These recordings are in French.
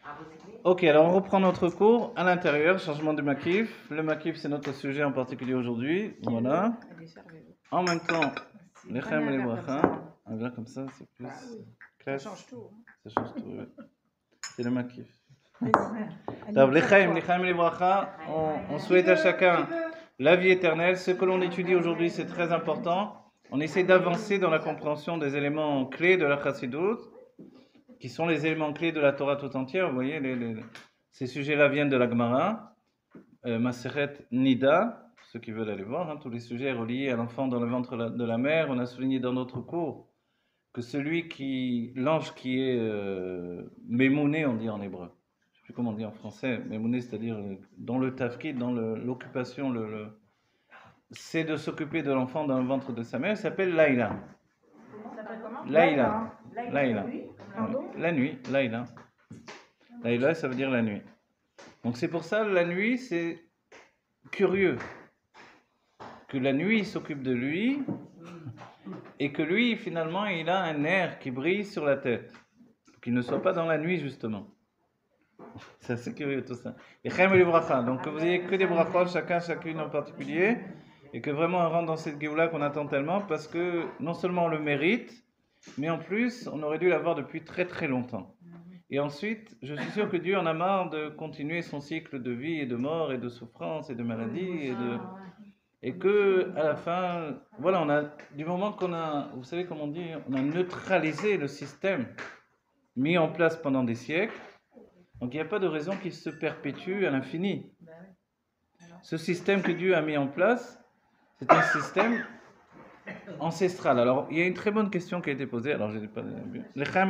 Ok, alors on reprend notre cours à l'intérieur, changement de makif. Le makif, c'est notre sujet en particulier aujourd'hui. Voilà. En même temps, les chem et les bracha. Un verre comme ça, c'est plus classe. Ça change tout. Ça change tout, oui. C'est le makif. Alors, les chem et les bracha, on souhaite à chacun la vie éternelle. Ce que l'on étudie aujourd'hui, c'est très important. On essaie d'avancer dans la compréhension des éléments clés de la Chassidut, qui sont les éléments clés de la Torah tout entière. Vous voyez, ces sujets-là viennent de la Gemara, Maseret Nida, ceux qui veulent aller voir, tous les sujets reliés à l'enfant dans le ventre de la mère. On a souligné dans notre cours que l'ange qui est Mémouné, on dit en hébreu, je ne sais plus comment on dit en français, Mémouné, c'est-à-dire dans le tafkid, dans l'occupation, c'est de s'occuper de l'enfant dans le ventre de sa mère, il s'appelle Laïla. Laïla. Laïla. La nuit, Laïla. Laïla, ça veut dire la nuit. Donc c'est pour ça, la nuit, c'est curieux que la nuit s'occupe de lui et que lui, finalement, il a un air qui brille sur la tête. Qu'il ne soit pas dans la nuit, justement. C'est assez curieux tout ça. Et Chaim et bracha. Donc que vous ayez que des brachot, chacune en particulier, et que vraiment on rentre dans cette Géoula qu'on attend tellement, parce que non seulement on le mérite, mais en plus, on aurait dû l'avoir depuis très très longtemps. Et ensuite, je suis sûr que Dieu en a marre de continuer son cycle de vie et de mort et de souffrance et de maladie et que à la fin, voilà, du moment qu'on a, vous savez comment on dit, on a neutralisé le système mis en place pendant des siècles, donc il n'y a pas de raison qu'il se perpétue à l'infini. Ce système que Dieu a mis en place, c'est un système ancestral. Alors, il y a une très bonne question qui a été posée. Alors, je n'ai pas vu.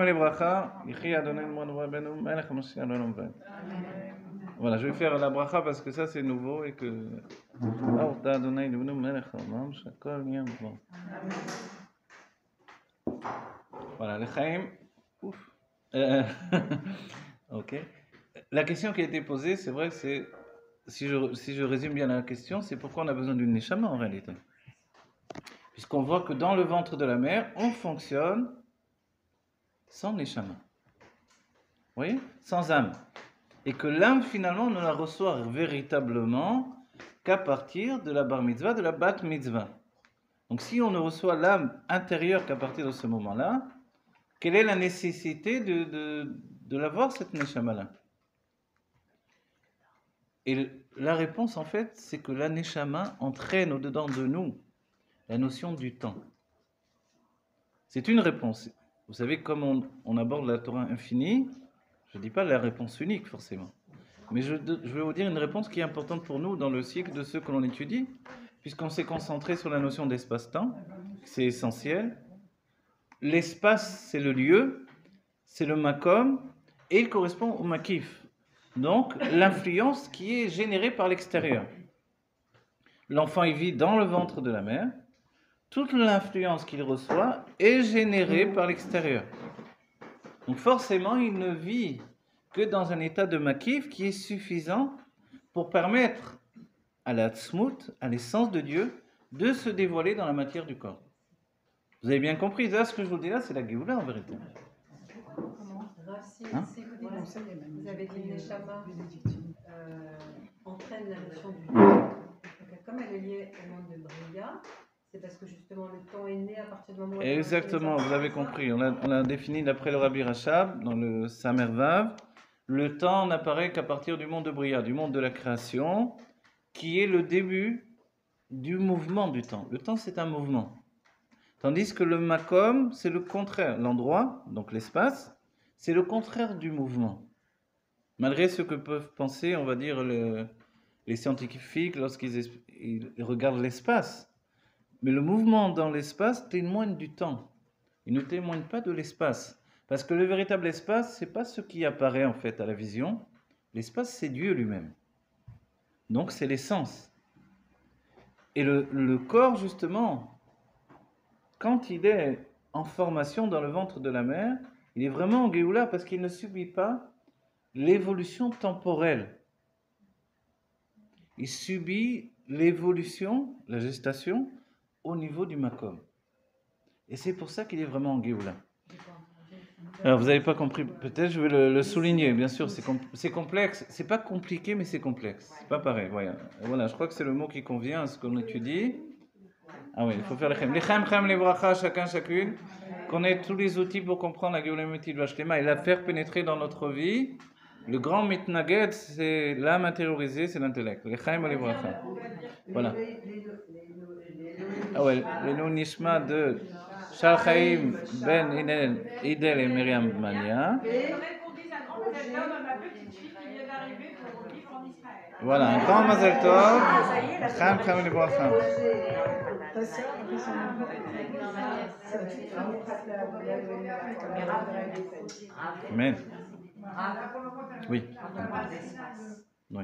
Voilà, je vais faire la bracha parce que ça c'est nouveau et que. Voilà, le Chaim. Ouf. Ok. La question qui a été posée, c'est vrai, c'est. Si je résume bien la question, c'est pourquoi on a besoin d'une neshama en réalité. Puisqu'on voit que dans le ventre de la mère, on fonctionne sans neshama. Vous voyez? Sans âme. Et que l'âme, finalement, on ne la reçoit véritablement qu'à partir de la bar mitzvah, de la bat mitzvah. Donc si on ne reçoit l'âme intérieure qu'à partir de ce moment-là, quelle est la nécessité de l'avoir, cette neshama-là? Et la réponse, en fait, c'est que la neshama entraîne au-dedans de nous la notion du temps. C'est une réponse. Vous savez, comme on aborde la Torah infinie, je ne dis pas la réponse unique, forcément. Mais je vais vous dire une réponse qui est importante pour nous dans le cycle de ceux que l'on étudie, puisqu'on s'est concentré sur la notion d'espace-temps, c'est essentiel. L'espace, c'est le lieu, c'est le makom, et il correspond au makif. Donc, l'influence qui est générée par l'extérieur. L'enfant, il vit dans le ventre de la mère. Toute l'influence qu'il reçoit est générée par l'extérieur. Donc, forcément, il ne vit que dans un état de makif qui est suffisant pour permettre à la tzmout, à l'essence de Dieu, de se dévoiler dans la matière du corps. Vous avez bien compris, là, ce que je vous dis là, c'est la Géoula en vérité. Si vous avez dit Neshama entraîne la notion du temps, comme elle est liée au monde de Bria, c'est parce que justement le temps est né à partir du moment où... Exactement, vous avez compris. On a défini d'après le Rabbi Rachab, dans le Samer Vav, le temps n'apparaît qu'à partir du monde de Bria, du monde de la création, qui est le début du mouvement du temps. Le temps, c'est un mouvement. Tandis que le makom, c'est le contraire. L'endroit, donc l'espace, c'est le contraire du mouvement. Malgré ce que peuvent penser, on va dire, les scientifiques lorsqu'ils regardent l'espace. Mais le mouvement dans l'espace témoigne du temps. Il ne témoigne pas de l'espace. Parce que le véritable espace, ce n'est pas ce qui apparaît en fait à la vision. L'espace, c'est Dieu lui-même. Donc c'est l'essence. Et le corps, justement, quand il est en formation dans le ventre de la mère, il est vraiment en Géoula parce qu'il ne subit pas l'évolution temporelle. Il subit l'évolution, la gestation, au niveau du makom. Et c'est pour ça qu'il est vraiment en Géoula. Alors, vous n'avez pas compris, peut-être je vais le souligner, bien sûr, c'est complexe, c'est pas compliqué, mais c'est complexe, c'est pas pareil, voilà, je crois que c'est le mot qui convient à ce qu'on étudie. Ah oui, il faut faire les chem, les bracha, chacun, chacune, qu'on ait tous les outils pour comprendre la géométrie de Vachlema et la faire pénétrer dans notre vie. Le grand mitnaged, c'est l'âme intériorisée, c'est l'intellect, les chem et les bracha. Voilà. Ah ouais, les noms Nishma de Shal Chaim Ben Idel et Myriam Mania. Voilà, un grand Mazel Tov. Chaim Chaim les bracha. Amen. Oui. Oui.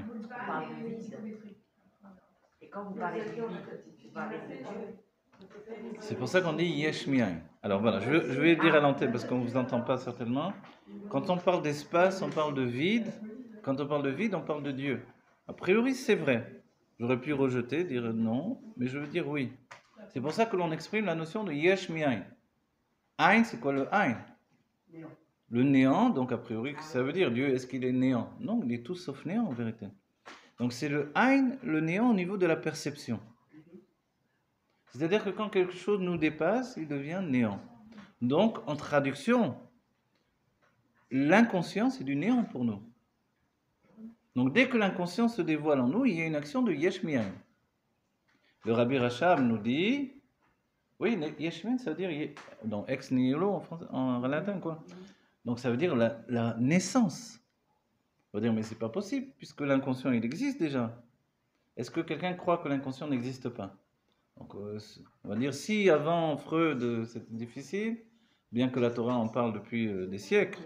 Et quand vous parlez de vide, vous parlez de Dieu. C'est pour ça qu'on dit Yesh Mi'ain. Alors voilà, je vais dire à l'antenne parce qu'on ne vous entend pas certainement. Quand on parle d'espace, on parle de vide. Quand on parle de vide, on parle de Dieu. A priori, c'est vrai. J'aurais pu rejeter, dire non, mais je veux dire oui. C'est pour ça que l'on exprime la notion de Yesh Mi'ain. Ein, c'est quoi le Ein? Le néant, donc a priori, ça veut dire Dieu, est-ce qu'il est néant? Non, il est tout sauf néant en vérité. Donc c'est le Ein, le néant au niveau de la perception. C'est-à-dire que quand quelque chose nous dépasse, il devient néant. Donc, en traduction, l'inconscient, c'est du néant pour nous. Donc, dès que l'inconscient se dévoile en nous, il y a une action de Yesh Mi'ain. Le Rabbi Rachab nous dit, oui, Yesh Mi'ain, ça veut dire, donc ex nihilo en latin, quoi. Donc, ça veut dire la naissance. On va dire, mais c'est pas possible, puisque l'inconscient, il existe déjà. Est-ce que quelqu'un croit que l'inconscient n'existe pas? Donc, on va dire, si avant Freud c'était difficile, bien que la Torah en parle depuis des siècles,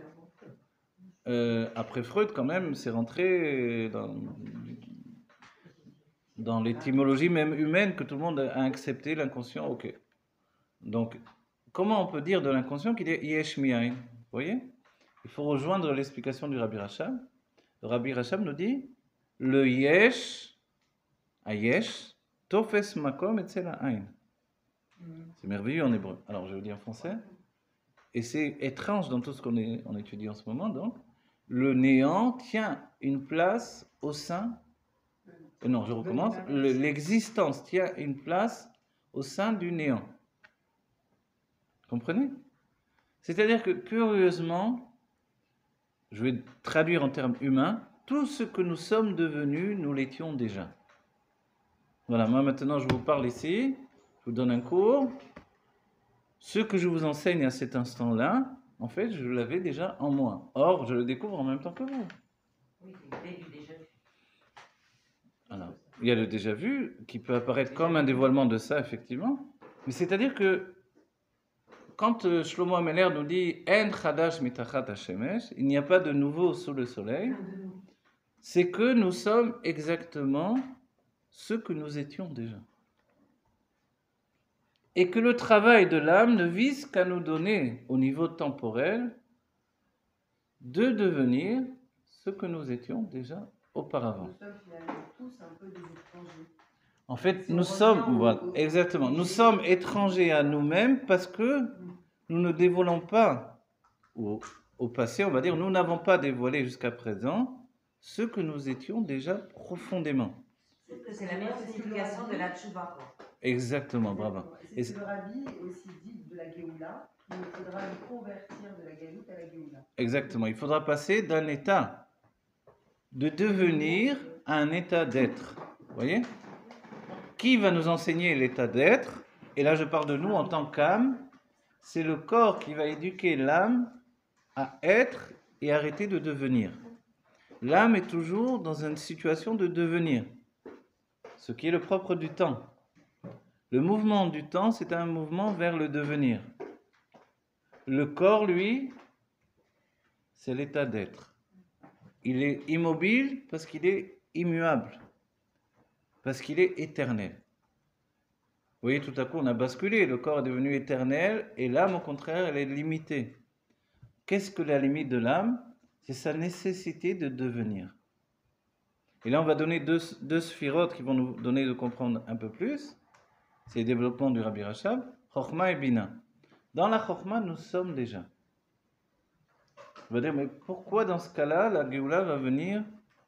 après Freud, quand même, c'est rentré dans l'étymologie même humaine que tout le monde a accepté l'inconscient, ok. Donc, comment on peut dire de l'inconscient qu'il est Yesh Mi'ain? Vous voyez? Il faut rejoindre l'explication du Rabbi Rachab. Le Rabbi Rachab nous dit, le Yesh, à Yesh, Tofes makom etzel ha'ain. C'est merveilleux en hébreu. Alors je le dis en français. Et c'est étrange dans tout ce qu'on étudie en ce moment. Donc, le néant tient une place au sein. Non, je recommence. L'existence tient une place au sein du néant. Comprenez? C'est-à-dire que curieusement, je vais traduire en termes humains, tout ce que nous sommes devenus, nous l'étions déjà. Voilà, moi maintenant je vous parle ici, je vous donne un cours. Ce que je vous enseigne à cet instant-là, en fait, je l'avais déjà en moi. Or, je le découvre en même temps que vous. Oui, c'est du déjà vu. Alors, il y a le déjà vu qui peut apparaître comme un dévoilement de ça, effectivement. Mais c'est-à-dire que quand Shlomo Ameler nous dit En chadash mitachat hashemesh, il n'y a pas de nouveau sous le soleil, c'est que nous sommes exactement ce que nous étions déjà. Et que le travail de l'âme ne vise qu'à nous donner, au niveau temporel, de devenir ce que nous étions déjà auparavant. Nous sommes finalement tous un peu des étrangers. En fait, nous sommes, voilà, exactement, nous sommes étrangers à nous-mêmes parce que nous ne dévoilons pas, au passé, on va dire, nous n'avons pas dévoilé jusqu'à présent ce que nous étions déjà profondément. C'est la meilleure signification de la tchouva. Exactement, bravo. C'est ce que le Rabbi aussi dit de la Géoula, il faudra nous convertir de la Galoute à la Géoula. Exactement, il faudra passer d'un état de devenir à un état d'être. Vous voyez? Qui va nous enseigner l'état d'être? Et là, je parle de nous en tant qu'âme. C'est le corps qui va éduquer l'âme à être et arrêter de devenir. L'âme est toujours dans une situation de devenir, ce qui est le propre du temps. Le mouvement du temps, c'est un mouvement vers le devenir. Le corps, lui, c'est l'état d'être. Il est immobile parce qu'il est immuable, parce qu'il est éternel. Vous voyez, tout à coup, on a basculé, le corps est devenu éternel, et l'âme, au contraire, elle est limitée. Qu'est-ce que la limite de l'âme? C'est sa nécessité de devenir. Et là, on va donner deux sphirotes qui vont nous donner de comprendre un peu plus. C'est le développement du Rabbi Rachab, Chokhma et Bina. Dans la Chokhma, nous sommes déjà. On va dire, mais pourquoi dans ce cas-là, la Géoula va venir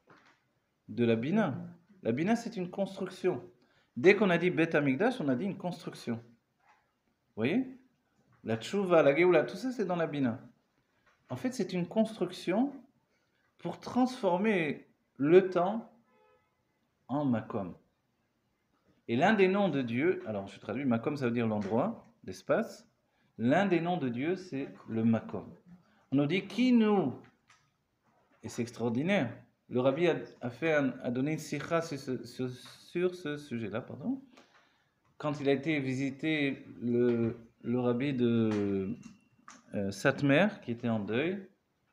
de la Bina? La Bina, c'est une construction. Dès qu'on a dit Beth Amikdash, on a dit une construction. Vous voyez? La Tchouva, la Géoula, tout ça, c'est dans la Bina. En fait, c'est une construction pour transformer le temps en Makom. Et l'un des noms de Dieu, alors je traduis, Makom, ça veut dire l'endroit, l'espace. L'un des noms de Dieu, c'est le Makom. On nous dit qui nous, et c'est extraordinaire, le rabbi a donné une sikha sur ce sujet-là, pardon. Quand il a été visiter le rabbi de Satmer, qui était en deuil,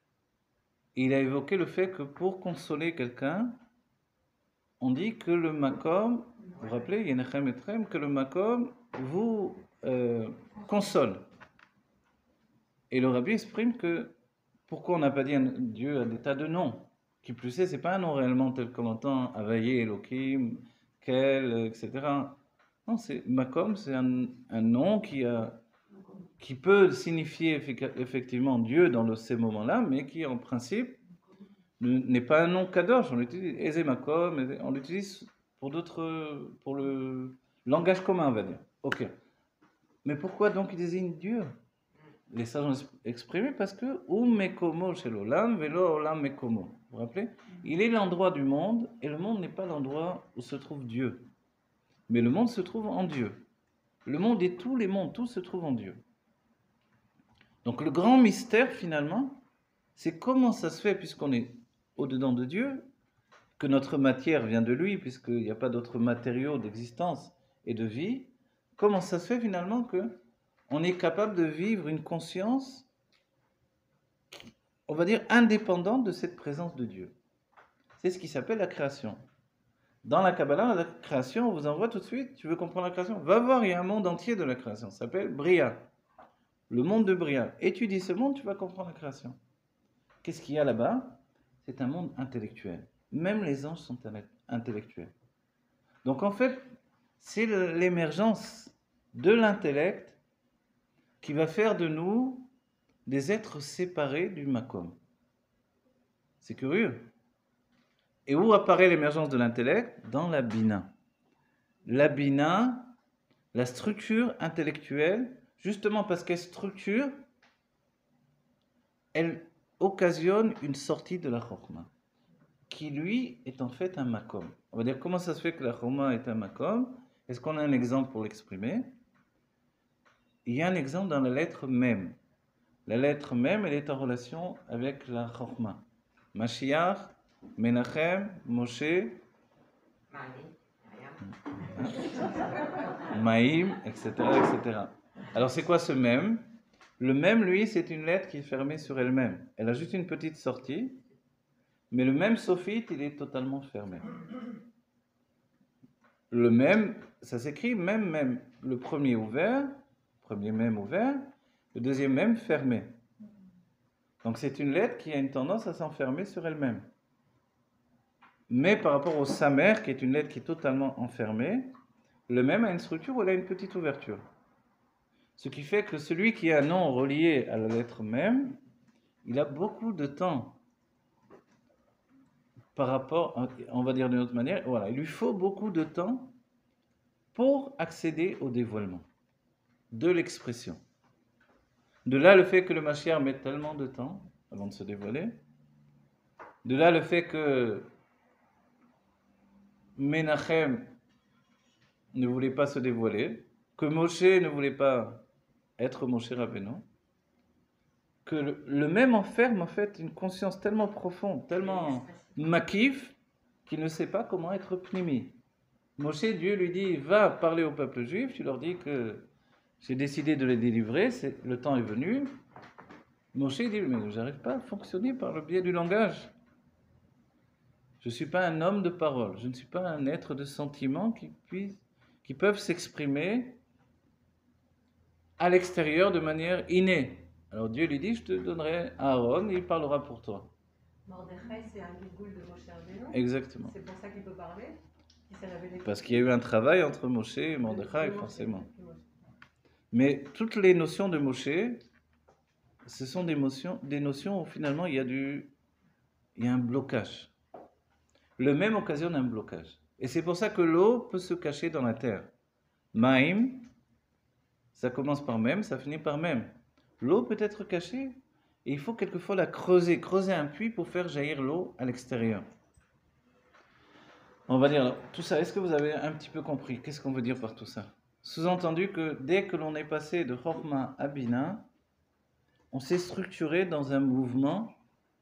il a évoqué le fait que pour consoler quelqu'un, on dit que le makom, vous vous rappelez, Yenechem Etrem, que le makom vous console. Et le rabbi exprime que pourquoi on n'a pas dit à Dieu à des tas de noms, qui plus est, c'est pas un nom réellement tel qu'on l'entend, Avaye, Elohim, Kel, etc. Non, c'est makom, c'est un nom qui peut signifier effectivement Dieu dans ces moments-là, mais qui en principe n'est pas un nom kadosh. On l'utilise, Ezemakom, on l'utilise pour le langage commun, on va dire. Ok. Mais pourquoi donc il désigne Dieu? Les sages ont exprimé parce que Mekomo chez l'Olam, Velo Olam Mekomo. Vous vous rappelez? Il est l'endroit du monde, et le monde n'est pas l'endroit où se trouve Dieu. Mais le monde se trouve en Dieu. Le monde et tous les mondes, tout se trouve en Dieu. Donc le grand mystère finalement, c'est comment ça se fait, puisqu'on est au-dedans de Dieu, que notre matière vient de lui, puisqu'il n'y a pas d'autres matériaux d'existence et de vie, comment ça se fait finalement que on est capable de vivre une conscience, on va dire, indépendante de cette présence de Dieu. C'est ce qui s'appelle la création. Dans la Kabbalah, la création, on vous envoie tout de suite, tu veux comprendre la création? Va voir, il y a un monde entier de la création, ça s'appelle Bria. Le monde de Bria. Étudie ce monde, tu vas comprendre la création. Qu'est-ce qu'il y a là-bas? C'est un monde intellectuel. Même les anges sont intellectuels. Donc en fait, c'est l'émergence de l'intellect qui va faire de nous des êtres séparés du Makom. C'est curieux. Et où apparaît l'émergence de l'intellect? Dans la Bina. La Bina, la structure intellectuelle, justement parce qu'elle structure, elle occasionne une sortie de la Chokhmah, qui lui est en fait un Makom. On va dire comment ça se fait que la Chokhmah est un Makom? Est-ce qu'on a un exemple pour l'exprimer? Il y a un exemple dans la lettre Mem. La lettre Mem, elle est en relation avec la Chokhmah. Mashiach, Menachem, Moshe, Maïm, etc., etc. Alors c'est quoi ce Mem? Le Mem, lui, c'est une lettre qui est fermée sur elle-même. Elle a juste une petite sortie, mais le Mem sophite, il est totalement fermé. Le Mem, ça s'écrit Mem. Le premier ouvert, premier Mem ouvert, le deuxième Mem fermé. Donc c'est une lettre qui a une tendance à s'enfermer sur elle-même. Mais par rapport au Samer, qui est une lettre qui est totalement enfermée, le Mem a une structure où elle a une petite ouverture. Ce qui fait que celui qui a un nom relié à la lettre Mem, il a beaucoup de temps par rapport, on va dire d'une autre manière, voilà, il lui faut beaucoup de temps pour accéder au dévoilement de l'expression. De là le fait que le Mashiach met tellement de temps avant de se dévoiler. De là le fait que Menachem ne voulait pas se dévoiler, que Moshe ne voulait pas être Moshe Rabbeinu, que le même enferme en fait une conscience tellement profonde, tellement makif, qu'il ne sait pas comment être pnimi. Moshe, Dieu lui dit, va parler au peuple juif, tu leur dis que j'ai décidé de les délivrer, le temps est venu. Moshe dit, mais j'arrive pas à fonctionner par le biais du langage. Je ne suis pas un homme de parole, je ne suis pas un être de sentiments qui peuvent s'exprimer à l'extérieur de manière innée. Alors Dieu lui dit, je te donnerai Aaron, il parlera pour toi. Mordechai, c'est un Gilgoul de Moshe Rabbeinu. Exactement. C'est pour ça qu'il peut parler. Parce qu'il y a eu un travail entre Moshe et Mordechai, forcément. Mais toutes les notions de Moshe ce sont des notions où finalement il y a un blocage. Le même occasionne un blocage. Et c'est pour ça que l'eau peut se cacher dans la terre. Maïm, ça commence par même, ça finit par même. L'eau peut être cachée et il faut quelquefois la creuser un puits pour faire jaillir l'eau à l'extérieur. On va dire tout ça. Est-ce que vous avez un petit peu compris? Qu'est-ce qu'on veut dire par tout ça? Sous-entendu que dès que l'on est passé de Chorma à Bina, on s'est structuré dans un mouvement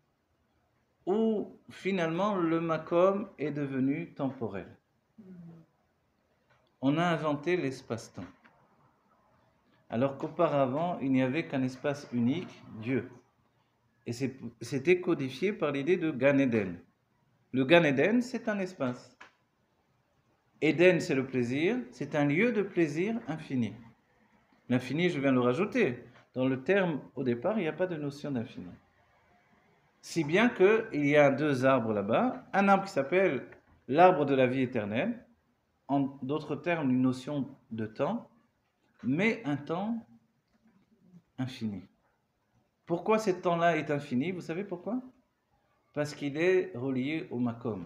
où finalement le makom est devenu temporel. On a inventé l'espace-temps. Alors qu'auparavant, il n'y avait qu'un espace unique, Dieu. Et c'était codifié par l'idée de Gan Eden. Le Gan Eden, c'est un espace. Eden, c'est le plaisir, c'est un lieu de plaisir infini. L'infini, je viens de le rajouter. Dans le terme, au départ, il n'y a pas de notion d'infini. Si bien qu'il y a 2 arbres là-bas, un arbre qui s'appelle l'arbre de la vie éternelle, en d'autres termes, une notion de temps, mais un temps infini. Pourquoi ce temps-là est infini? Vous savez pourquoi? Parce qu'il est relié au makom,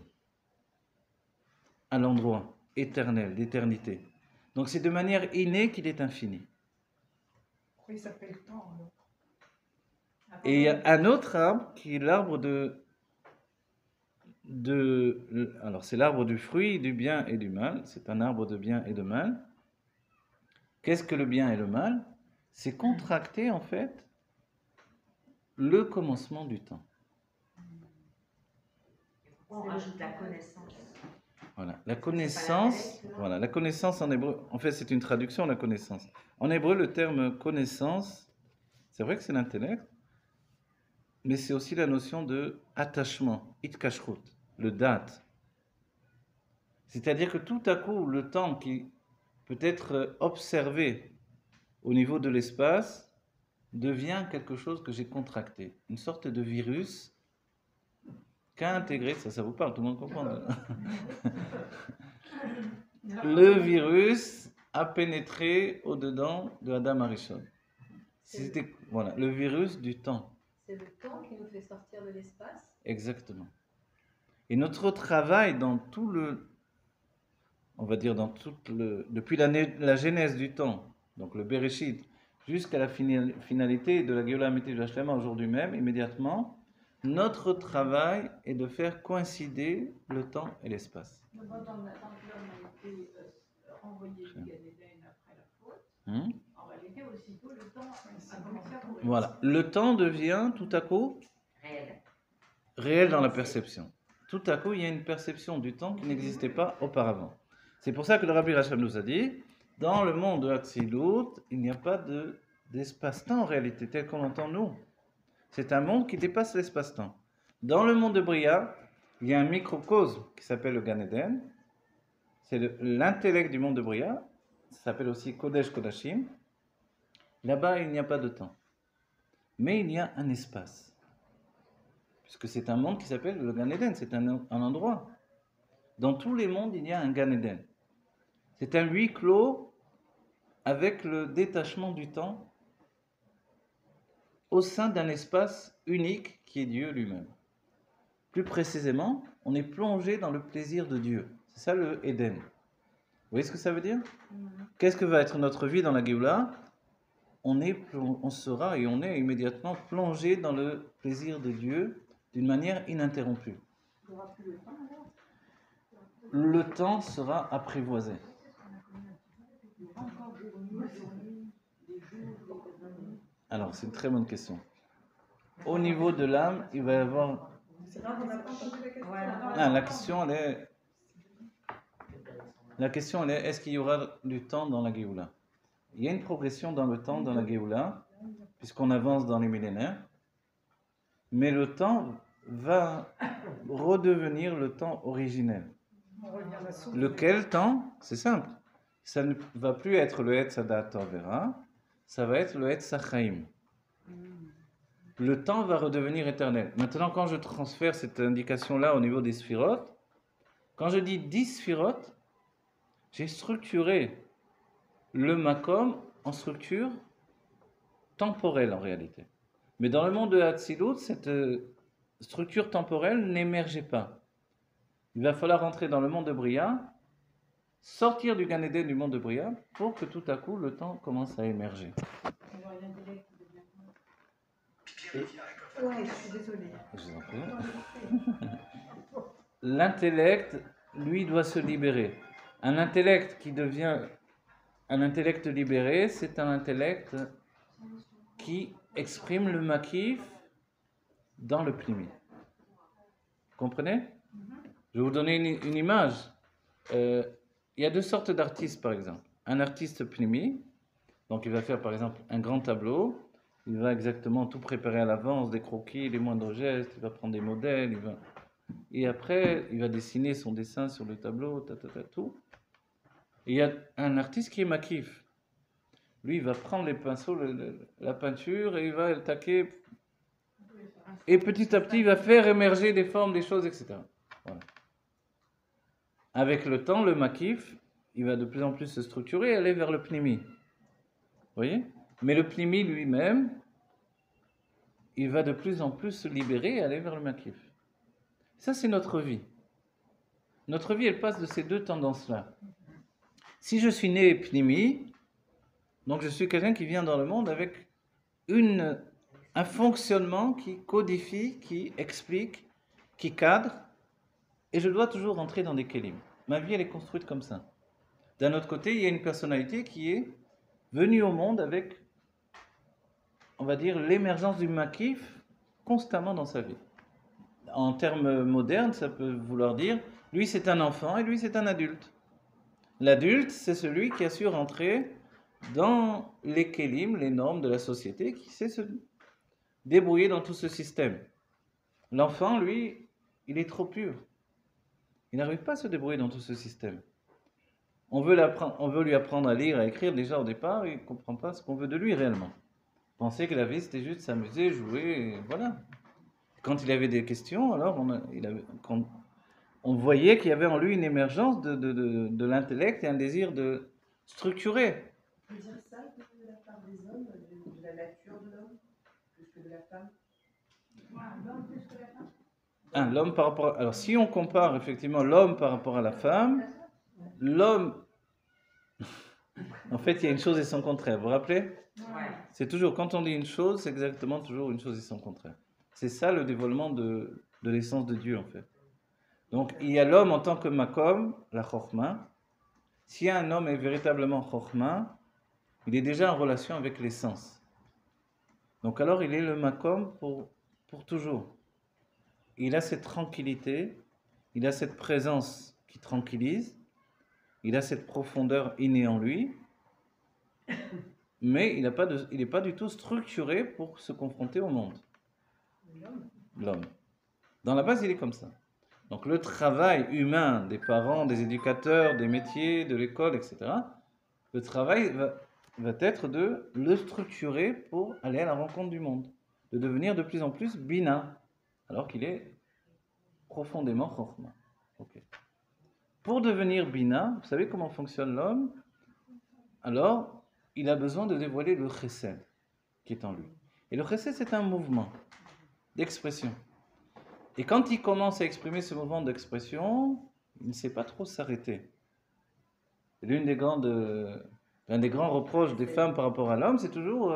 à l'endroit éternel, d'éternité. Donc c'est de manière innée qu'il est infini. Pourquoi il s'appelle temps alors? Et il y a un autre arbre qui est l'arbre alors c'est l'arbre du fruit du bien et du mal. C'est un arbre de bien et de mal. Qu'est-ce que le bien et le mal? C'est contracter en fait le commencement du temps. On rajoute la connaissance. Voilà, la connaissance, voilà, la connaissance en hébreu, en fait c'est une traduction, la connaissance. En hébreu, le terme connaissance, c'est vrai que c'est l'intellect, mais c'est aussi la notion de attachement, itkashrut, le date. C'est-à-dire que tout à coup, le temps qui peut être observé au niveau de l'espace devient quelque chose que j'ai contracté, une sorte de virus qu'a intégré, ça vous parle, tout le monde comprend. Le virus a pénétré au-dedans de Adam Arishon. C'était voilà, le virus du temps. C'est le temps qui nous fait sortir de l'espace. Exactement. Et notre travail dans tout le, on va dire depuis la genèse du temps, donc le Bereshit, jusqu'à la finalité de la Géoula Amitית de Hashlema aujourd'hui même, immédiatement, notre travail est de faire coïncider le temps et l'espace. D'abord, dans l'homme a été envoyé du Gan Eden après la faute. En réalité, aussitôt, le temps a commencé à courir. Voilà, le temps devient tout à coup réel dans la perception. Tout à coup, il y a une perception du temps qui n'existait pas auparavant. C'est pour ça que le Rabbi Racham nous a dit, dans le monde de Hatzilut, il n'y a pas d'espace-temps en réalité, tel qu'on l'entend nous. C'est un monde qui dépasse l'espace-temps. Dans le monde de Bria, il y a un microcosme qui s'appelle le Gan Eden. C'est l'intellect du monde de Bria. Ça s'appelle aussi Kodesh Kodashim. Là-bas, il n'y a pas de temps. Mais il y a un espace. Puisque c'est un monde qui s'appelle le Gan Eden. C'est un endroit. Dans tous les mondes, il y a un Gan Eden. C'est un huis clos avec le détachement du temps au sein d'un espace unique qui est Dieu lui-même. Plus précisément, on est plongé dans le plaisir de Dieu. C'est ça le Éden. Vous voyez ce que ça veut dire? Qu'est-ce que va être notre vie dans la Géoula? On sera et on est immédiatement plongé dans le plaisir de Dieu d'une manière ininterrompue. Il n'y aura plus le temps alors? Le temps sera apprivoisé. Il y aura encore des journées, des jours, des années. Alors, c'est une très bonne question. Au niveau de l'âme, il va y avoir... C'est là qu'on n'a pas entendu la question. Ah, la question, elle est, est-ce qu'il y aura du temps dans la Géoula? Il y a une progression dans le temps, dans la Géoula, puisqu'on avance dans les millénaires, mais le temps va redevenir le temps originel. On revient à la source. Lequel temps? C'est simple. Ça ne va plus être le Het Sadat Torvera, ça va être le Het Sachaim. Le temps va redevenir éternel. Maintenant, quand je transfère cette indication-là au niveau des sphirotes, quand je dis 10 sphirotes, j'ai structuré le makom en structure temporelle en réalité. Mais dans le monde de Hatzilut, cette structure temporelle n'émergeait pas. Il va falloir rentrer dans le monde de Bria, sortir du Gan Eden du monde de Bria, pour que tout à coup le temps commence à émerger. Alors, l'intellect devient Ouais, je suis désolée. Je vous en prie. L'intellect, lui, doit se libérer. Un intellect qui devient un intellect libéré, c'est un intellect qui exprime le makif dans le pnimi. Vous comprenez? Je vais vous donner une image. Il y a deux sortes d'artistes, par exemple. Un artiste pnimi, donc il va faire par exemple un grand tableau, il va exactement tout préparer à l'avance, des croquis, les moindres gestes, il va prendre des modèles, et après il va dessiner son dessin sur le tableau, tout. Et il y a un artiste qui est makif. Lui, il va prendre les pinceaux, la peinture, et il va attaquer. Et petit à petit, il va faire émerger des formes, des choses, etc. Voilà. Avec le temps, le makif, il va de plus en plus se structurer et aller vers le pnimi. Vous voyez? Mais le pnimi lui-même, il va de plus en plus se libérer et aller vers le makif. Ça, c'est notre vie. Notre vie, elle passe de ces deux tendances-là. Si je suis né pnimi, donc je suis quelqu'un qui vient dans le monde avec un fonctionnement qui codifie, qui explique, qui cadre, et je dois toujours rentrer dans des kélim. Ma vie, elle est construite comme ça. D'un autre côté, il y a une personnalité qui est venue au monde avec, on va dire, l'émergence du makif constamment dans sa vie. En termes modernes, ça peut vouloir dire, lui c'est un enfant et lui c'est un adulte. L'adulte, c'est celui qui a su rentrer dans les kélim, les normes de la société, qui sait se débrouiller dans tout ce système. L'enfant, lui, il est trop pur. Il n'arrive pas à se débrouiller dans tout ce système. On veut lui apprendre à lire, à écrire déjà au départ, il ne comprend pas ce qu'on veut de lui réellement. Penser que la vie c'était juste s'amuser, jouer, et voilà. Quand il avait des questions, alors on voyait qu'il y avait en lui une émergence de l'intellect et un désir de structurer. On peut dire ça de la part des hommes, de la nature de l'homme, plus que de la femme. l'homme plus que la femme. L'homme par rapport alors si on compare effectivement l'homme par rapport à la femme, l'homme, en fait il y a une chose et son contraire, vous vous rappelez? C'est toujours, quand on dit une chose, c'est exactement toujours une chose et son contraire. C'est ça le dévoilement de l'essence de Dieu en fait. Donc il y a l'homme en tant que makom, la chokhma. Si un homme est véritablement chokhma, il est déjà en relation avec l'essence. Donc alors il est le makom pour toujours. Il a cette tranquillité, il a cette présence qui tranquillise, il a cette profondeur innée en lui, mais il n'est pas du tout structuré pour se confronter au monde. L'homme. Dans la base, il est comme ça. Donc le travail humain des parents, des éducateurs, des métiers, de l'école, etc., le travail va être de le structurer pour aller à la rencontre du monde, de devenir de plus en plus bina, alors qu'il est profondément chokhma. Okay. Pour devenir bina, vous savez comment fonctionne l'homme? Alors, il a besoin de dévoiler le chesed qui est en lui. Et le chesed, c'est un mouvement d'expression. Et quand il commence à exprimer ce mouvement d'expression, il ne sait pas trop s'arrêter. L'un des grands reproches des femmes par rapport à l'homme, c'est toujours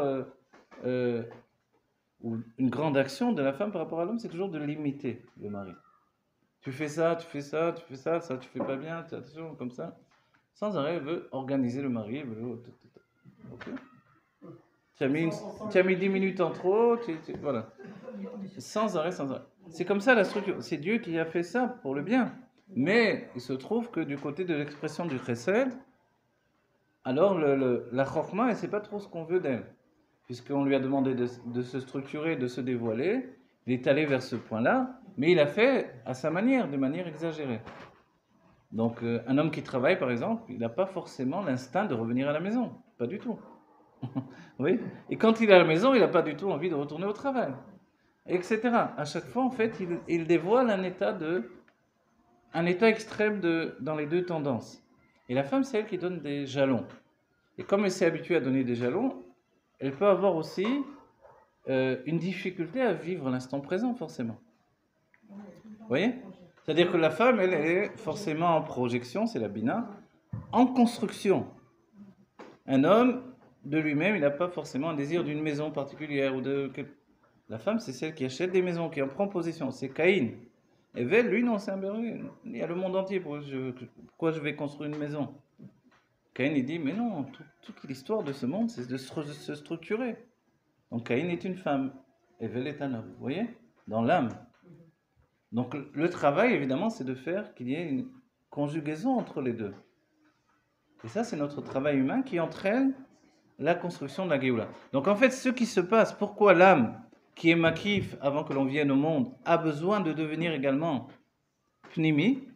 ou une grande action de la femme par rapport à l'homme, c'est toujours de limiter le mari. Tu fais ça, tu fais ça, tu fais ça, ça tu fais pas bien, attention, comme ça. Sans arrêt, elle veut organiser le mari. Okay. Tu as mis 10 minutes en trop, voilà. Sans arrêt, sans arrêt. C'est comme ça la structure. C'est Dieu qui a fait ça pour le bien. Mais il se trouve que du côté de l'expression du chesed, alors la chokhma, elle ne sait pas trop ce qu'on veut d'elle. Puisqu'on lui a demandé de se structurer, de se dévoiler, il est allé vers ce point-là, mais il a fait à sa manière, de manière exagérée. Donc un homme qui travaille, par exemple, il n'a pas forcément l'instinct de revenir à la maison. Pas du tout. Oui. Et quand il est à la maison, il n'a pas du tout envie de retourner au travail. Etc. À chaque fois, en fait, il dévoile un état extrême dans les deux tendances. Et la femme, c'est elle qui donne des jalons. Et comme elle s'est habituée à donner des jalons, elle peut avoir aussi une difficulté à vivre l'instant présent, forcément. Vous voyez? C'est-à-dire que la femme, elle est forcément en projection, c'est la bina, en construction. Un homme, de lui-même, il n'a pas forcément un désir d'une maison particulière. La femme, c'est celle qui achète des maisons, qui en prend possession. C'est Caïn. Evel, lui, non, c'est un berger. Il y a le monde entier. Pourquoi je vais construire une maison? Caïn, il dit, mais non, toute l'histoire de ce monde, c'est de se structurer. Donc Caïn est une femme. Evel est un homme. Vous voyez? Dans l'âme. Donc le travail, évidemment, c'est de faire qu'il y ait une conjugaison entre les deux. Et ça, c'est notre travail humain qui entraîne la construction de la Géoula. Donc en fait, ce qui se passe, pourquoi l'âme, qui est makif avant que l'on vienne au monde, a besoin de devenir également pnimi,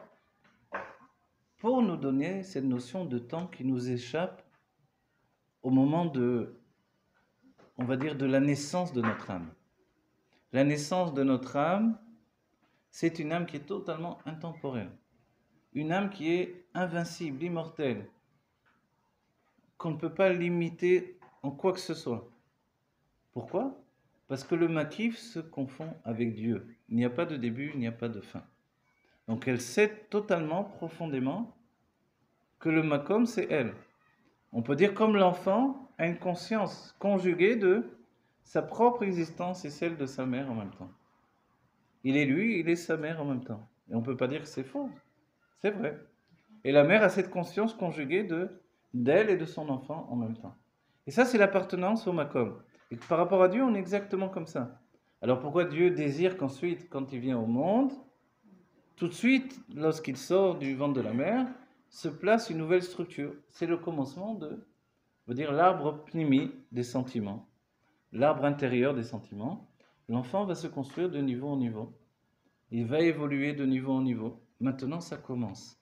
pour nous donner cette notion de temps qui nous échappe au moment de, on va dire, de la naissance de notre âme. La naissance de notre âme, c'est une âme qui est totalement intemporelle. Une âme qui est invincible, immortelle, qu'on ne peut pas limiter en quoi que ce soit. Pourquoi? Parce que le makif se confond avec Dieu. Il n'y a pas de début, il n'y a pas de fin. Donc elle sait totalement, profondément, que le makom, c'est elle. On peut dire comme l'enfant a une conscience conjuguée de sa propre existence et celle de sa mère en même temps. Il est lui, il est sa mère en même temps. Et on ne peut pas dire que c'est faux. C'est vrai. Et la mère a cette conscience conjuguée d'elle et de son enfant en même temps. Et ça, c'est l'appartenance au makom. Et par rapport à Dieu, on est exactement comme ça. Alors pourquoi Dieu désire qu'ensuite, quand il vient au monde, tout de suite, lorsqu'il sort du ventre de la mère, se place une nouvelle structure? C'est le commencement de, on va dire, l'arbre pnimi des sentiments, l'arbre intérieur des sentiments. L'enfant va se construire de niveau en niveau. Il va évoluer de niveau en niveau. Maintenant, ça commence.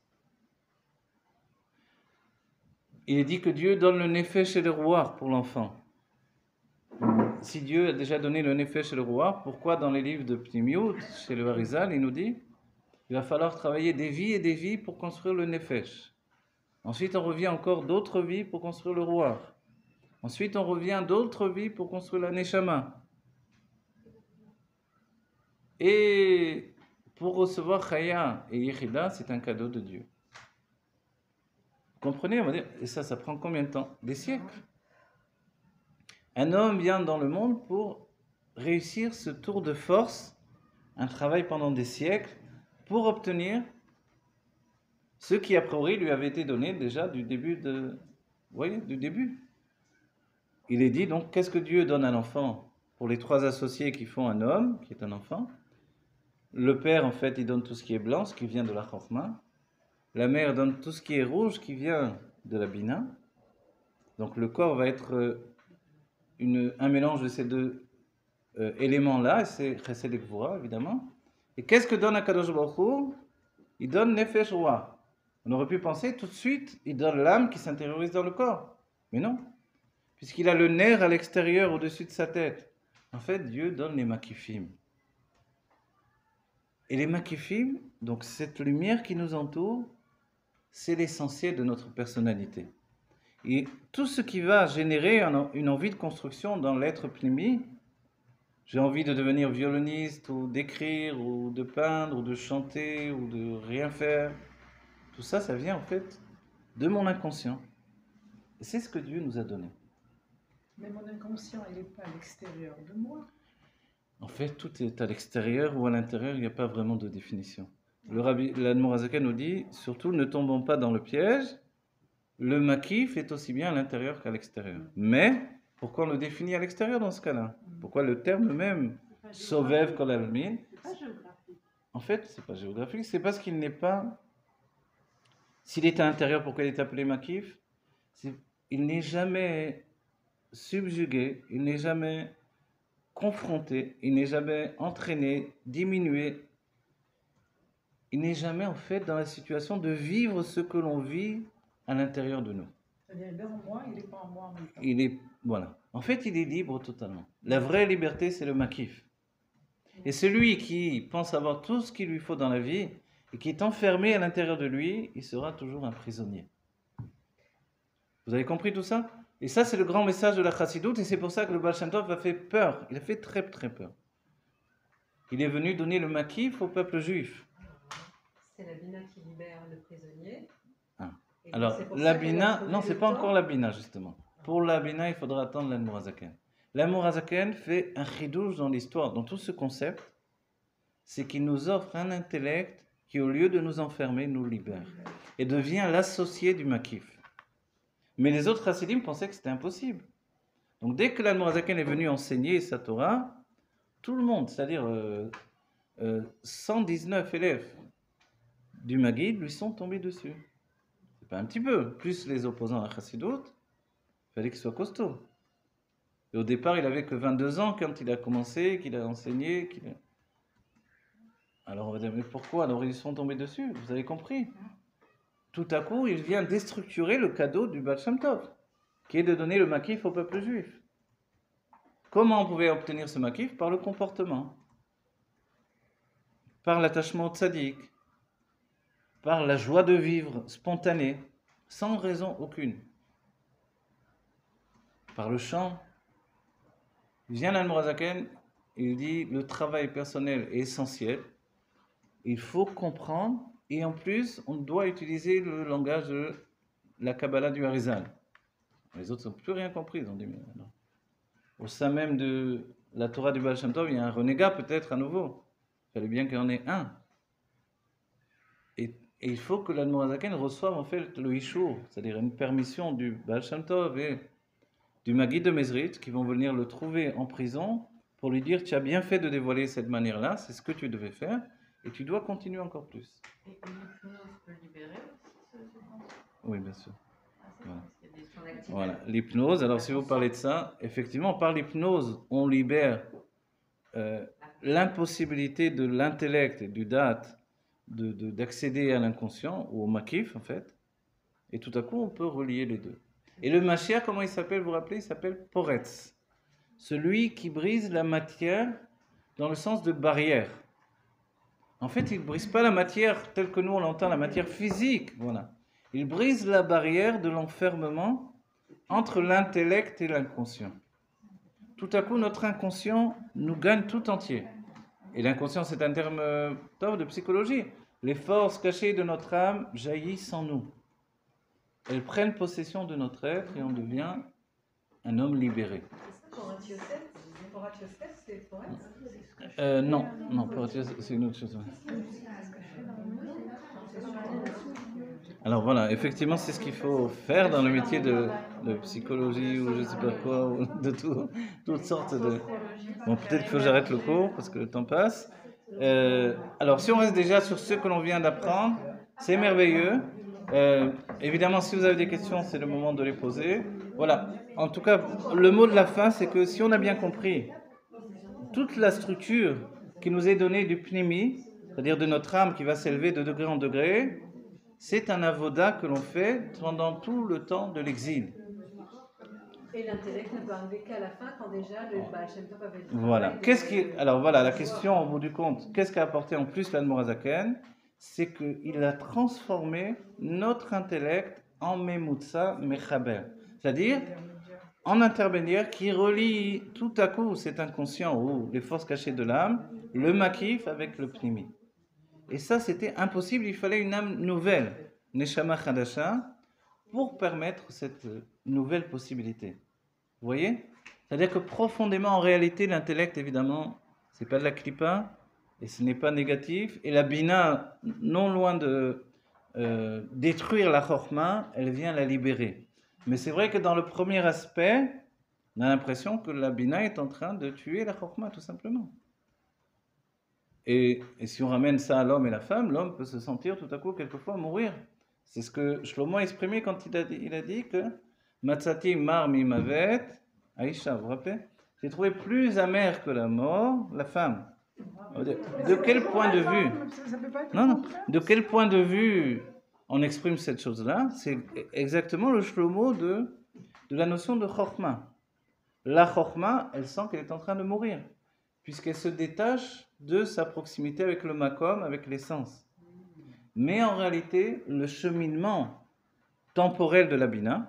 Il est dit que Dieu donne le nefesh et le rouar pour l'enfant. Si Dieu a déjà donné le nefesh et le rouar, pourquoi dans les livres de Pnimiut, chez le Harizal, il nous dit il va falloir travailler des vies et des vies pour construire le nefesh. Ensuite, on revient encore d'autres vies pour construire le rouar. Ensuite, on revient d'autres vies pour construire la neshama. Et pour recevoir Chaya et Yechida, c'est un cadeau de Dieu. Vous comprenez? On va dire, et ça prend combien de temps? Des siècles. Un homme vient dans le monde pour réussir ce tour de force, un travail pendant des siècles, pour obtenir ce qui a priori lui avait été donné déjà du début du début. Il est dit donc, qu'est-ce que Dieu donne à l'enfant? Pour les trois associés qui font un homme, qui est un enfant, le père, en fait, il donne tout ce qui est blanc, ce qui vient de la chorma. La mère donne tout ce qui est rouge, qui vient de la bina. Donc le corps va être un mélange de ces deux éléments-là, et c'est Chesed et Gvura, évidemment. Et qu'est-ce que donne Akadosh Baruch Hu? Il donne Nefesh Ruach. On aurait pu penser tout de suite, il donne l'âme qui s'intériorise dans le corps. Mais non, puisqu'il a le nerf à l'extérieur, au-dessus de sa tête. En fait, Dieu donne les makifim. Et les makifim, donc cette lumière qui nous entoure, c'est l'essentiel de notre personnalité. Et tout ce qui va générer une envie de construction dans l'être pnimi, j'ai envie de devenir violoniste, ou d'écrire, ou de peindre, ou de chanter, ou de rien faire, tout ça, ça vient en fait de mon inconscient. Et c'est ce que Dieu nous a donné. Mais mon inconscient, il n'est pas à l'extérieur de moi. En fait, tout est à l'extérieur ou à l'intérieur, il n'y a pas vraiment de définition. Le Rabbi l'Admor HaZaken nous dit, surtout ne tombons pas dans le piège, le makif est aussi bien à l'intérieur qu'à l'extérieur. Mais, pourquoi on le définit à l'extérieur dans ce cas-là? Pourquoi le terme même, Sovev Kol Almin? C'est pas géographique. En fait, c'est pas géographique, c'est parce qu'il n'est pas... S'il est à l'intérieur, pourquoi il est appelé makif? Il n'est jamais subjugué, il n'est jamais confronté, il n'est jamais entraîné, diminué. Il n'est jamais en fait dans la situation de vivre ce que l'on vit à l'intérieur de nous. C'est-à-dire, il est en moi, il n'est pas en moi en même temps. Voilà. En fait, il est libre totalement. La vraie liberté, c'est le makif. Et celui qui pense avoir tout ce qu'il lui faut dans la vie et qui est enfermé à l'intérieur de lui, il sera toujours un prisonnier. Vous avez compris tout ça? Et ça, c'est le grand message de la Chassidoute, et c'est pour ça que le Baal Shem Tov a fait peur. Il a fait très très peur. Il est venu donner le makif au peuple juif. C'est la Bina qui libère le prisonnier. Ah. Et Alors, c'est pour la ça qu'elle a Bina, trouvé non, le c'est pas temps. encore la Bina, justement. Pour la Bina, il faudra attendre l'Admorazaken. L'Admorazaken fait un chidouche dans l'histoire, dans tout ce concept, c'est qu'il nous offre un intellect qui, au lieu de nous enfermer, nous libère. Et devient l'associé du makif. Mais les autres chassidim pensaient que c'était impossible. Donc dès que l'Admorazaken est venu enseigner sa Torah, tout le monde, c'est-à-dire 119 élèves du Maguid, lui sont tombés dessus. C'est pas un petit peu. Plus les opposants à Chassidoute, il fallait qu'il soit costaud. Et au départ, il avait que 22 ans quand il a commencé, qu'il a enseigné. Alors on va dire, mais pourquoi? Alors ils sont tombés dessus, vous avez compris. Tout à coup, il vient déstructurer le cadeau du Baal Shem Tov, qui est de donner le makif au peuple juif. Comment on pouvait obtenir ce makif? Par le comportement, par l'attachement au tzaddik, par la joie de vivre spontanée, sans raison aucune, par le chant. Il vient l'Admorazaken, il dit le travail personnel est essentiel, il faut comprendre, et en plus, on doit utiliser le langage de la Kabbalah du Harizal. Les autres n'ont plus rien compris, ils ont dit, mais non. Au sein même de la Torah du Baal Shem Tov, il y a un renégat peut-être à nouveau. Il fallait bien qu'il y en ait un. Et il faut que l'Admorazaken reçoive en fait le Ishour, c'est-à-dire une permission du Baal Shem Tov et du Maguid de Mezrit qui vont venir le trouver en prison pour lui dire tu as bien fait de dévoiler cette manière-là, c'est ce que tu devais faire et tu dois continuer encore plus. Et l'hypnose peut libérer aussi ce concept? Oui, bien sûr. Ah, c'est Voilà. parce qu'il y a des son activité. Voilà, l'hypnose. Alors si vous parlez de ça, effectivement, par l'hypnose, on libère l'impossibilité de l'intellect et du date d'accéder à l'inconscient ou au makif en fait. Et tout à coup, on peut relier les deux. Et le Mashiach, comment il s'appelle, vous vous rappelez? Il s'appelle Poretz. Celui qui brise la matière dans le sens de barrière. En fait, il ne brise pas la matière telle que nous on l'entend, la matière physique. Voilà. Il brise la barrière de l'enfermement entre l'intellect et l'inconscient. Tout à coup, notre inconscient nous gagne tout entier. Et l'inconscient, c'est un terme de psychologie. Les forces cachées de notre âme jaillissent en nous. Elles prennent possession de notre être et on devient un homme libéré. C'est ça, Porat Yosef? Porat Yosef, c'est Porat? Non, c'est une autre chose. Alors voilà, effectivement, c'est ce qu'il faut faire dans le métier de psychologie ou je ne sais pas quoi, ou de toutes sortes de... Bon, peut-être qu'il faut que j'arrête le cours parce que le temps passe. Alors, si on reste déjà sur ce que l'on vient d'apprendre, c'est merveilleux. Évidemment, si vous avez des questions, c'est le moment de les poser. Voilà. En tout cas, le mot de la fin, c'est que si on a bien compris toute la structure qui nous est donnée du pnimi, c'est-à-dire de notre âme qui va s'élever de degré en degré, c'est un avoda que l'on fait pendant tout le temps de l'exil. Et l'intellect ne peut arriver qu'à la fin quand déjà le Baal Shem Tov avait dit. Voilà. Alors voilà, la question au bout du compte, qu'est-ce qu'a apporté en plus l'Admorazaken? C'est qu'il a transformé notre intellect en Memutsa Mechaber, c'est-à-dire en intermédiaire qui relie tout à coup cet inconscient ou les forces cachées de l'âme, le makif avec le pnimi. Et ça, c'était impossible, il fallait une âme nouvelle, Neshama Chadasha, pour permettre cette nouvelle possibilité. Vous voyez? C'est-à-dire que profondément, en réalité, l'intellect, évidemment, c'est pas de la klipa, et ce n'est pas négatif, et la bina, non loin de détruire la chorma, elle vient la libérer. Mais c'est vrai que dans le premier aspect, on a l'impression que la bina est en train de tuer la chorma, tout simplement. Et si on ramène ça à l'homme et la femme, l'homme peut se sentir tout à coup quelquefois mourir. C'est ce que Shlomo a exprimé quand il a dit que Matzati mar mi mavet, Aïcha, vous vous rappelez? J'ai trouvé plus amère que la mort, la femme. De quel point de vue? Non, de quel point de vue on exprime cette chose-là? C'est exactement le Shlomo de la notion de Chorma. La Chorma, elle sent qu'elle est en train de mourir, puisqu'elle se détache de sa proximité avec le Makom, avec l'essence. Mais en réalité, le cheminement temporel de la Bina,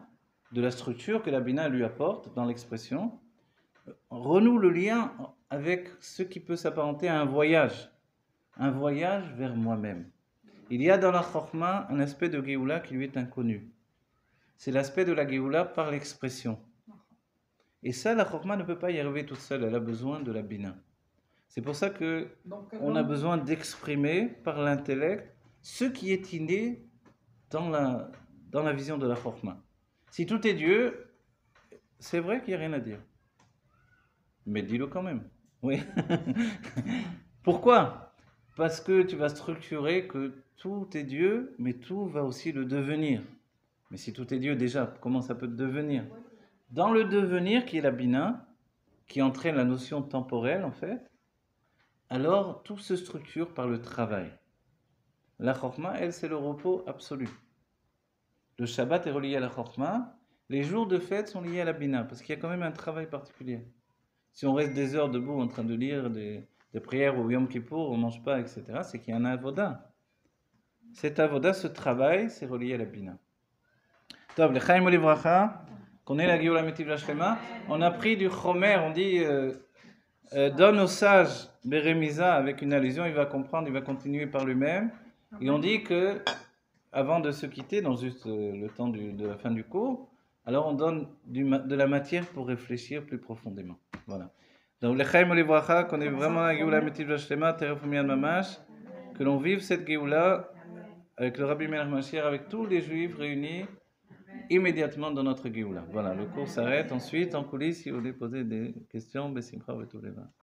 de la structure que la Bina lui apporte dans l'expression, renoue le lien avec ce qui peut s'apparenter à un voyage vers moi-même. Il y a dans la Chokhmah un aspect de Géoula qui lui est inconnu. C'est l'aspect de la Géoula par l'expression. Et ça, la Chokhmah ne peut pas y arriver toute seule, elle a besoin de la Bina. C'est pour ça qu'on a besoin d'exprimer par l'intellect ce qui est inné dans la vision de la Chokhmah. Si tout est Dieu, c'est vrai qu'il n'y a rien à dire. Mais dis-le quand même. Oui. Pourquoi? Parce que tu vas structurer que tout est Dieu, mais tout va aussi le devenir. Mais si tout est Dieu, déjà, comment ça peut devenir? Dans le devenir, qui est la Bina, qui entraîne la notion temporelle, en fait, alors tout se structure par le travail. La Chokhmah, elle, c'est le repos absolu. Le Shabbat est relié à la Chokhmah. Les jours de fête sont liés à la Bina, parce qu'il y a quand même un travail particulier. Si on reste des heures debout en train de lire des prières au Yom Kippour, on ne mange pas, etc., c'est qu'il y a un avoda. Cet avoda, ce travail, c'est relié à la Bina. Tov, l'Echaim Olivracha, qu'on est la Géoula Mitiv Lachlema, on a pris du Chomer, on dit donne au sage Beremiza avec une allusion, il va comprendre, il va continuer par lui-même. Et on dit que, avant de se quitter, dans juste le temps de la fin du cours, alors on donne de la matière pour réfléchir plus profondément. Voilà. Donc, l'Echaim Olivracha, qu'on est vraiment la Géoula Mitiv Lachlema, Terefoumian Mamash, que l'on vive cette Géoula avec le Rabbi Melech Mashiach, avec tous les Juifs réunis immédiatement dans notre Géoula. Voilà, le cours s'arrête. Ensuite, en coulisses, si vous voulez poser des questions, Bessimcha, tous les